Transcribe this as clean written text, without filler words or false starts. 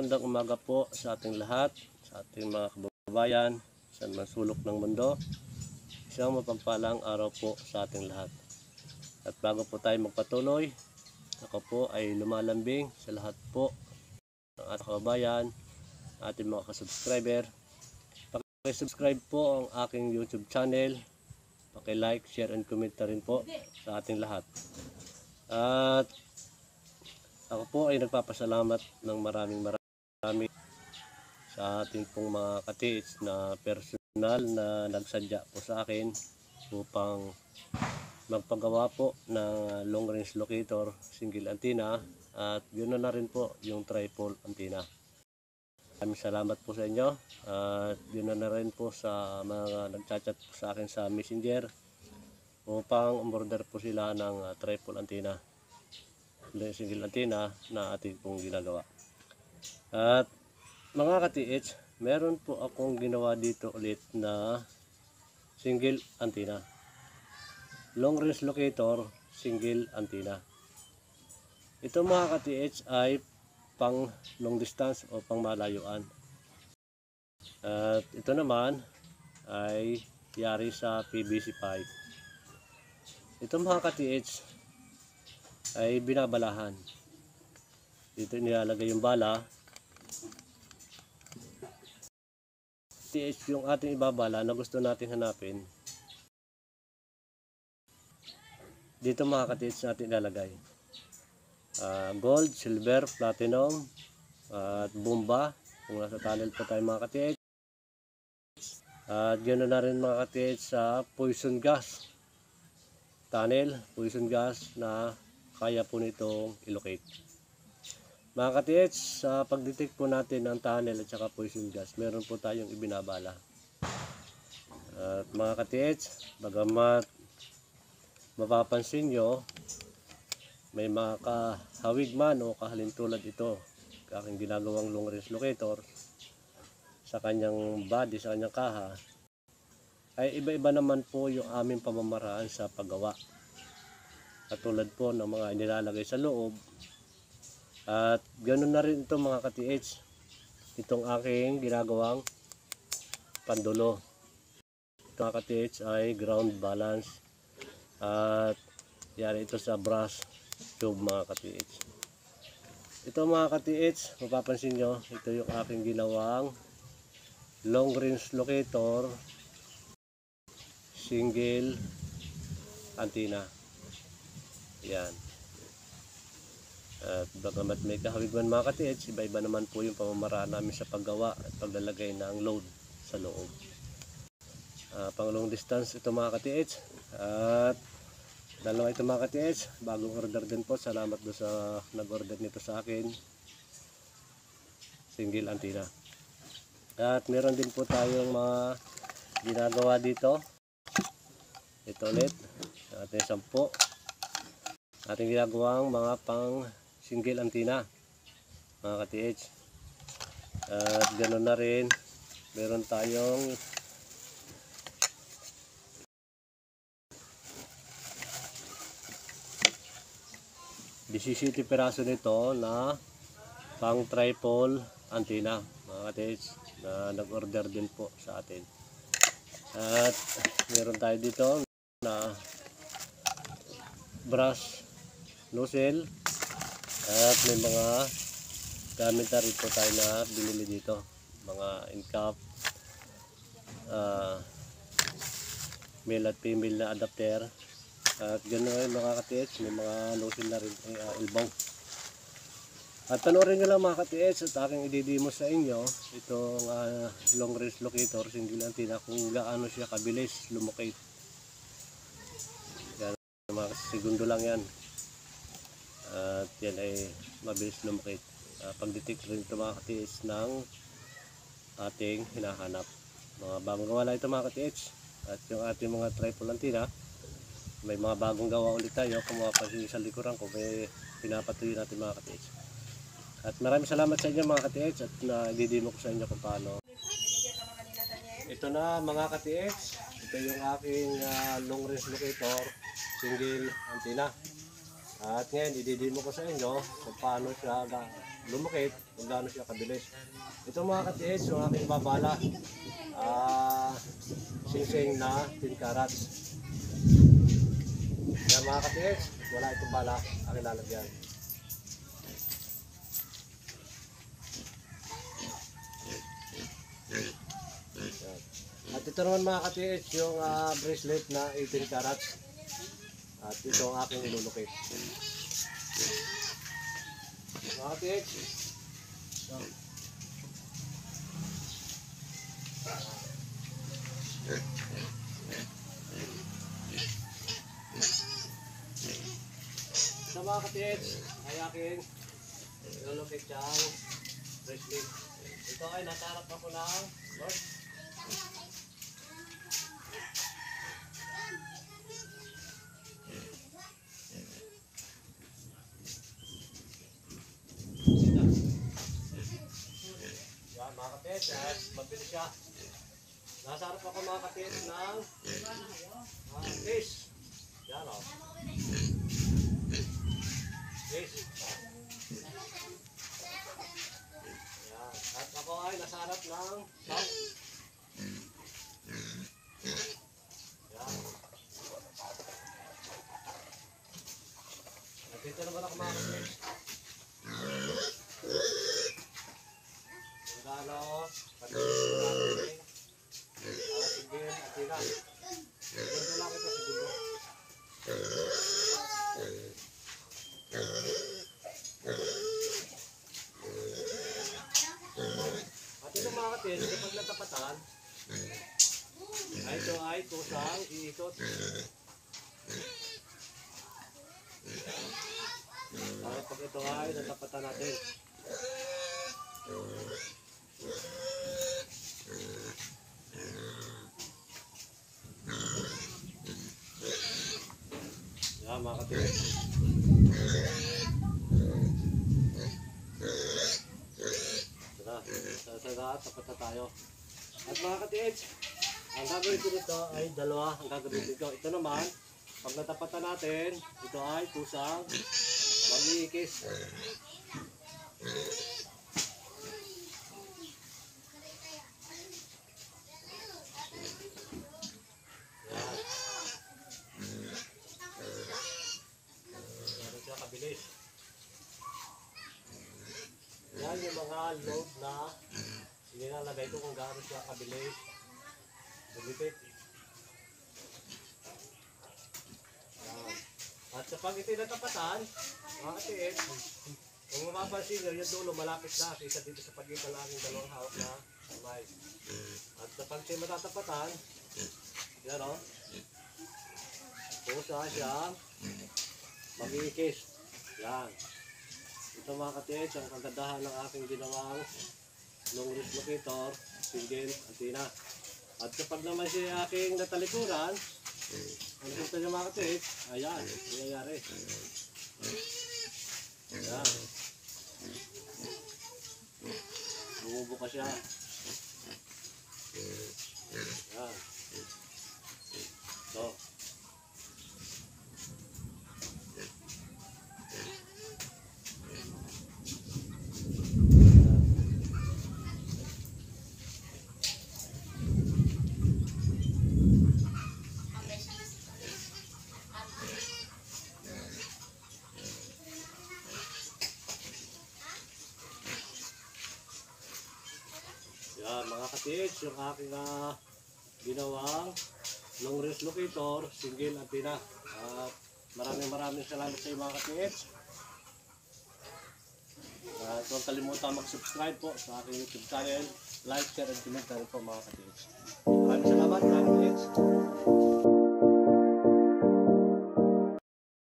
magandang umaga po sa ating lahat, sa ating mga kababayan, sa mga sulok ng mundo. Isang mapagpalang araw po sa ating lahat. At bago po tayo magpatuloy, ako po ay lumalambing sa lahat po ng ating kababayan, ating mga kasubscriber. Paki-subscribe po ang aking YouTube channel, paki-like, share, and comment na rin po sa ating lahat. At ako po ay nagpapasalamat ng maraming sa ating pong mga katiits na personal na nagsadya po sa akin upang magpagawa po ng long range locator single antenna at yun na rin po yung tripod antenna. Maraming salamat po sa inyo at yun na rin po sa mga nagchat-chat po sa akin sa Messenger upang umorder po sila ng tripod antenna, single antenna na ating pong ginagawa. At mga katiits, meron po akong ginawa dito ulit na single antenna, long range locator single antenna. Ito mga katiits ay pang long distance o pang malayuan. At ito naman ay yari sa PVC pipe. Ito mga katiits ay binabalahan. Dito nilalagay yung bala. Yung ating ibabala na gusto natin hanapin, dito mga katiits natin ilalagay gold, silver, platinum at bomba kung nasa tunnel po tayo mga katiits. At ganoon na rin mga katiits sa poison gas tunnel, poison gas na kaya po nitong ilocate. Mga katiits, sa pagdetect po natin ng tunnel at saka poison gas, meron po tayong ibinabala. At mga katiits, bagamat mapapansin nyo, may mga kahawig man o kahalintulad ito, aking ginagawang long range locator sa kanyang body, sa kanyang kaha, ay iba-iba naman po yung aming pamamaraan sa paggawa. Katulad po ng mga inilalagay sa loob. At ganoon na rin ito mga katiits, itong aking ginagawang pandulo. Ito mga katiits ay ground balance at yari ito sa brass tube mga katiits. Ito mga katiits, mapapansin nyo, ito yung aking ginawang long range locator single antenna. Yan. At bagamat may kahawig man mga katiits, iba-iba naman po yung pamamaraan namin sa paggawa at paglalagay ng load sa loob. Pang long distance ito mga katiits. At dalawa ito mga katiits, bagong order din po. Salamat do sa nag-order nito sa akin, single antenna. At meron din po tayong mga ginagawa dito. Ito ulit, ating 10 ating ginagawang mga pang single antenna mga katiits. At ganoon na rin, meron tayong disisiti piraso nito na pang tripod antenna mga katiits na nag-order din po sa atin. At meron tayo dito na brush nozzle at may mga gamit na rin po tayo na binili dito, mga in-cap, male at female na adapter. At gano'n mga katiits, may mga nozzle na rin elbow. At panoorin nyo lang mga katiits at aking ididemo sa inyo itong long range locator single antenna kung gaano siya kabilis lumocate. Yan, mga segundo lang yan. At yan ay mabilis lumocate. Pag-detect rin ito mga katiits ng ating hinahanap. Mga bagong gawa lang ito mga katiits. At yung ating mga tripod antenna, may mga bagong gawa ulit tayo. Kung mapapansin sa likuran ko, may pinapatuloy natin mga katiits. At maraming salamat sa inyo mga katiits at nagdidemo ko sa inyo kung paano. Ito na mga katiits, ito yung aking long range locator single antenna. At ngayon, ididemo ko sa inyo kung paano siya lumukit, kung gaano siya kabilis. Ito mga katiits, yung aking babala, sing-sing na 10 carats. Yan mga katiits, wala itong bala, aking lalagyan. Yan. At ito naman mga katiits, yung bracelet na 18 carats. At ito ang aking ilulukit. Mga katiits, sa mga katiits ay aking ilulukit siyang bracelet. Ito ay nasarap ako ng north. Yan mga katiits, mabilis siya. Nasarap ako mga katiits ng fish. Yan o. Fish. Yan. At ako ay nasarap ng soup. Yan. At dito naman ako mga katiits. Kung gaano, katiits ko natin. Sige, atina. Ito lang ito siguro. At ito mga katiits, kapag natapatan, ay ito ay kusang iikot. At pag ito ay natapatan natin. Yan mga katiits. Tapat na tayo. At mga katiits, ang gagawin ko nito ay dalawa ang gagawin ko. Ito naman, pag natapatan natin, ito ay kusang mag-iikis. Yan siya kabilis. Yan yung mga load na nilalagay ko kung gaano siya kabilis lumipit. At kapag ito natapatan, mga katiits, kung mapapansin nyo, yung dulo malapit na isa dito sa pagitan ng aming dalawang hawak na kamay. At kapag siya matatapatan, yan o, pusa siya mag-iikis. Yan. Ito mga katiits, ang kagandahan ng aking ginawang long wrist locator, single antenna. At kapag naman siya aking natalikuran, ang gusto niya mga katiits, ayan, nangyayari. Ayan. Bumubuka siya. Ayan. So. Yan mga katiits, yung aking ginawang long range locator, single antenna. At maraming salamat sa iyo mga katiits. At huwag kalimutan mag-subscribe po sa aking YouTube channel, like, share, and comment po mga katiits. Maraming salamat mga katiits.